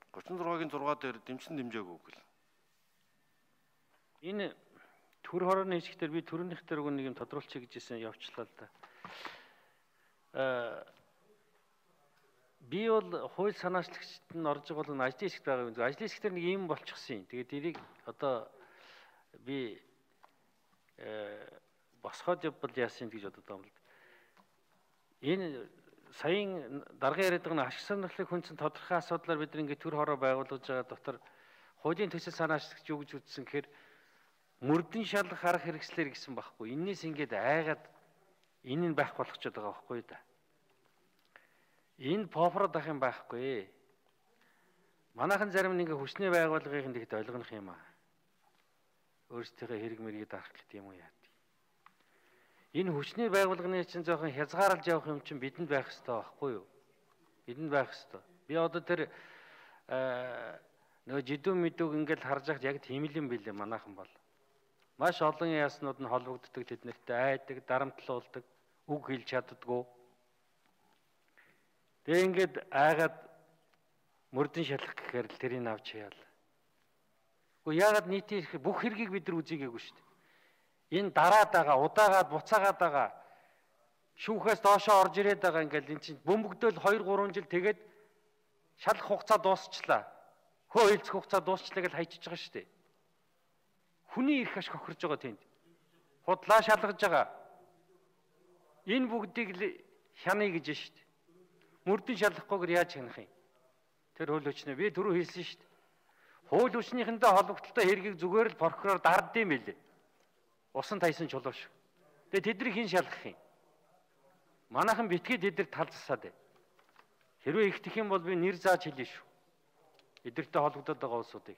36-гийн 6 дээр дэмжсэн дэмжээгүй гэл. Энэ төр хорооны хэсгээр би төрөнийх дээр нэг юм тодруулчих гэжсэн явчлаа л да. Би бол хууль санаачлагчд нь орж байгаа бол ажлын хэсэгт байгаа юм. Ажлын хэсгээр нэг юм болчихсон юм. Тэгээд тэрийг одоо би босгоод явбал яасан гэж бодод байгаа юм л. Энэ саяын дарга яриад байгаа ашиг сонирхлыг хүнсэн тодорхой асуудлаар бид нэг төр хороо байгуулж байгаа дотор хуулийн төсөл санаачлагч юу гэж үзсэн гэхээр мөрдөн шалгах арга хэрэгслэр гэсэн байхгүй. Энээс ингээд айгаад энэ нь байх болгочод байгаа байхгүй да. Энэ пофрод ах юм байхгүй. Манайхан зарим нэг хүчний байгууллагын тэгт ойлгох юм аа. Өөрсдийнхөө хэрэг мэргийг дарах гэдэг юм уу яа. Энэ хүчний байгууллагын чинь жоохон хязгаарлаж явах юм чинь бидэнд байх хэрэгтэй байхгүй юу? Бидэнд байх хэрэгтэй. Би одоо тэр нөгөө жидүү мэдүүг ингээд харж байхад яг тийм л юм билээ манайхан бол. Маш олон яаснууд нь холбогддог, тэднэртэй айдаг, дарамтлуулдаг, үг хэлж чаддаггүй. Тэгээ ингээд айгаад мөрдөн шалах гэхээр л тэрийг авч яал. Гэхдээ яагаад нийтийн бүх хэргийг бид нар үзийгээгүй шүү дээ. Энэ дараад байгаа, удаагаад, буцаагаад байгаа, шүүхээс доошоо орж ирээд байгаа ингээд эн чинь бөмбөгдөөл 2-3 жил тэгээд шалах хугацаа дуусчлаа. Хөө хилцэх хугацаа дуусчлаа гэж хайчиж байгаа шүү дээ. Хүний эрх ашиг хохирж байгаа тэнд. Худлаа шалгаж байгаа. Энэ бүгдийг л хянаа гэж шүү дээ. Мөрдөн шалгахгүйгээр яаж хянах юм? Тэр хууль хүчнээ би түрүү хэлсэн шүү дээ. Хууль хүчнийхэндээ холбогдлолтой хэргийг зүгээр л прокурор дардсан юм билээ. Усан тайсан чулууш. Тэгээ тэднийг хэн шалгах юм? Манайхан битгий тэднийг талцсаад бай. Хэрвээ ихтэх юм бол би нэр зааж хэлье шүү. Эдгэртэй холбогдоод байгаа улсуудыг.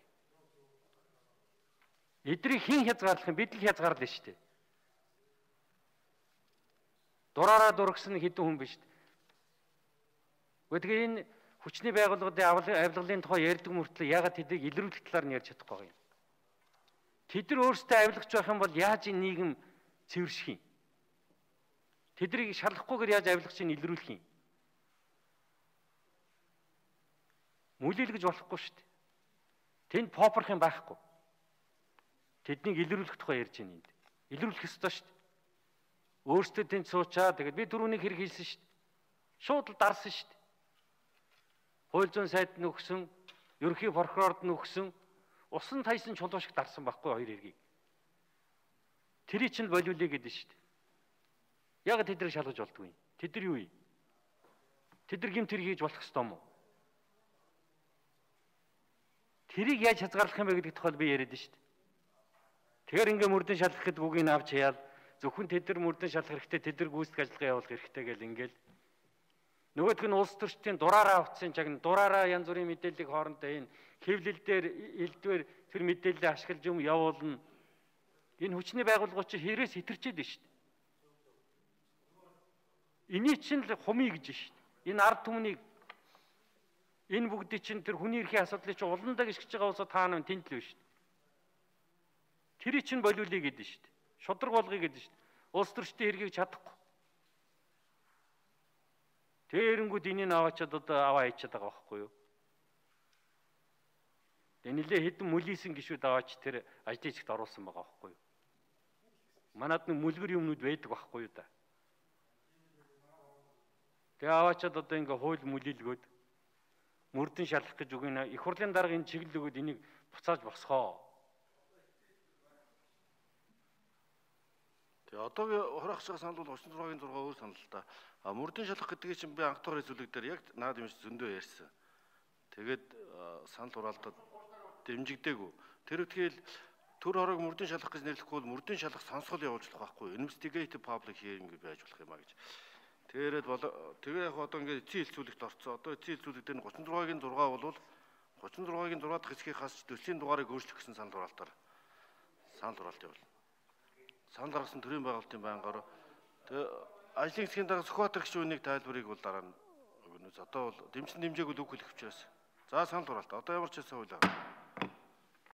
Эдрийг хэн хязгаарлах юм? Бид л хязгаарлаа шүү дээ. Дураараа дургсан хэдэн хүн биш. Гэхдээ энэ хүчний байгууллагын авилгалын тухай ярьдаг мөртлөө ягаад тэдийг илрүүлэх талаар нь ярьж чадахгүй юм. Тэд нар өөрсдөө авилгач байх юм бол яаж энэ нийгэм цэвэрших юм? Тэднийг шалахгүйгээр яаж авилгачийг илрүүлэх юм? Мүлээлгэж болохгүй шүү дээ. Тэнд попорх юм байхгүй. Тэднийг илрүүлэх тухай ярьж байна энд. Илрүүлэх ёстой шүү дээ. Өөрсдөө тэнд суучаа тэгээд би түрүүний хэрэг хэлсэн шүү дээ. Шууд л дарсан шүү дээ. Хууль зүйн сайд нь өгсөн, ерөнхий прокурорд нь өгсөн, усан тайсан чулуу шиг дарсан байхгүй хоёр хэргийг. Тэрий чинь болиулъя гэдэг шүү дээ. Яг тэднийг шалгаж болдгүй юм. Тэд нар юу юм? Тэд нар гэмт хэрэг хийж болох ёстой юм уу? Тэрийг яаж хязгаарлах юм бэ гэдэг тухай би яриад шүү дээ. Тэгэхээр ингээ мөрдөн шалгах гэдэг үгийг авч хаяал зөвхөн тэд нар мөрдөн шалгах хэрэгтэй, тэд нар гүйцэтгэх ажиллагаа явуулах хэрэгтэй гэл ингээл нөгөөх нь улс төрчдийн дураараа авцсан чаг дураараа янз бүрийн мэдээллийг хоорондоо энэ хэвлэл дээр элдвэр тэр мэдээллийг ашиглаж юм явуулна. Энэ хүчний байгууллагууд чи хэрээс хэтэрчээд байна шүү дээ. Эний чинь л хумий гэж шүү дээ. Энэ ард түмнийг энэ бүгдийг чинь тэр хүний эрхийн асуудлыг чи уландаа гიშгэж байгаа усаа таана тэнд л байна шүү дээ. Тэрий чинь болиулъя гэдэг шүү дээ. Шудраг болгоё гэдэг шүү дээ. Улс төрчдийн хэргийг чадахгүй. Тэрэнгүүд энийг аваачаад одоо аваа хийчихэд байгаа байхгүй юу? Тэгээ нэлээ хэдэн мөлийсэн гişүүд аваач тэр ажлын хэсэгт оруулсан байгаа байхгүй юу? Манад нэг мүлгэр юмнууд байдаг байхгүй юу да? Тэгээ аваачаад одоо ингээ хууль мүлэлгөөд мөрдөн шалах гэж үг нь их хурлын дарга энэ чиглэл өгөөд энийг буцааж босгоо. Тэгээ одоогийн хурах шиг санал бол 36-гийн 6 өөр санал л да. Мөрдөн шалах гэдгийг чинь би анх тугаар зүйлэг дээр яг наад юмш зөндөө ярьсан. Тэгээд санал хураалтад дэмжигдээгүй. Тэр үтгэл төр хорог мөрдөн шалах гэж нэрлэхгүй бол мөрдөн шалах сонсгол явуулж болох байхгүй. Investigative public hearing гэж байж болох юм а гэж. Тэгээд тэгээ яг одоо ингээд эцсийн хэлцүүлэгт орцсон. Одоо эцсийн хэлцүүлэг дээр 36-гийн 6 бол 36-гийн 6 дахь хэсгийг хасч төслийн дугаарыг өөрчлөх гэсэн санал хураалтаар санал хураалт явуулна. Санал гаргасан төрийн байгуулалтын байнгаар тэгээ ажлын хэсгийн дараа Сүхбаатар гишүүнийг тайлбарыг бол дараа нь өгнө. Одоо бол дэмжсэн дэмжээг л үг хэлэх учраас. За санал хураалт. Одоо ямар ч байсан хууль.